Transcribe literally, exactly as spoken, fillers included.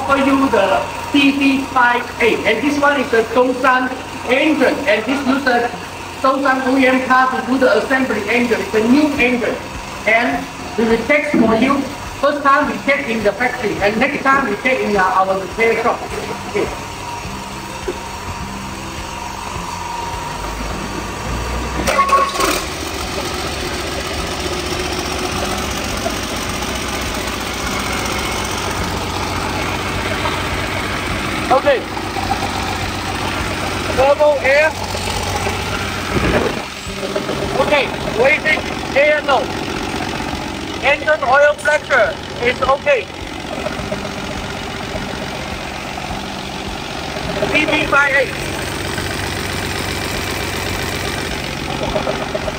offer you the D P fifty-eight, and this one is the Oedoosan engine, and this uses Oedoosan O E M car to do the assembly engine. It's a new engine, and we will test for you. First time we check in the factory, and next time we check in our repair shop. Okay. Okay. Turbo air. Okay. Waiting. Air no. Engine oil pressure is okay. D P fifty-eight.